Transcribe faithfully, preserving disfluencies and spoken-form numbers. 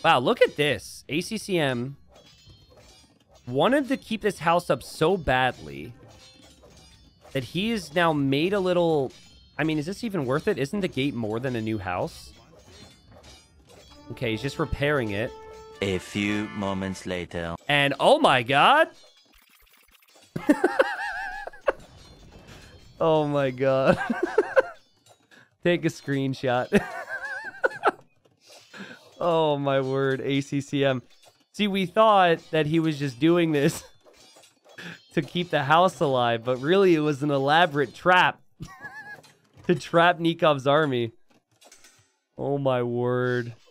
Wow, look at this. A C C M wanted to keep this house up so badly that he has now made a little... I mean, is this even worth it? Isn't the gate more than a new house? Okay, he's just repairing it. A few moments later. And oh my god! Oh my god. Take a screenshot. Oh my word, A C C M. See, we thought that he was just doing this to keep the house alive, but really it was an elaborate trap to trap Nikov's army. Oh my word.